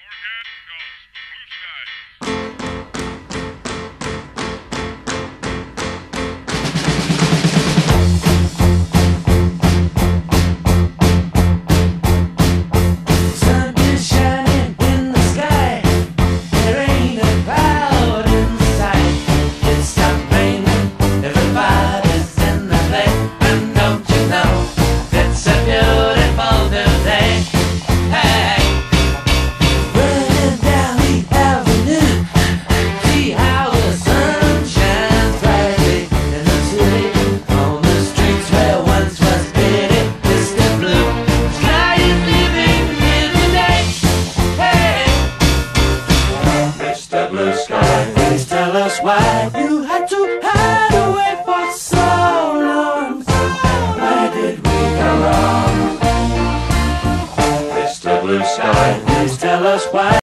Blue sky, please tell us why you had to hide away for so long. Where did we go wrong? Mr. Blue Sky, please tell us why.